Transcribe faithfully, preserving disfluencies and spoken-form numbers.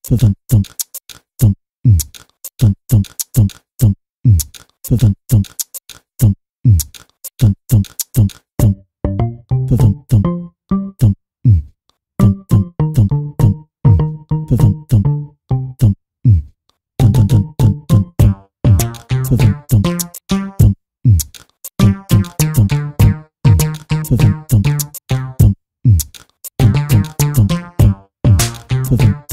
Dum dum dum mm. Dum dum dum dum mm. Dum dum dum mm. Dum dum dum dum dum dum dum mm. Dum dum dum dum mm. Dum dum dum mm. Dum dum dum dum dum dum mm. Dum dum dum mm. Dum dum dum dum mm. Dum dum dum mm. Dum dum dum dum mm. Dum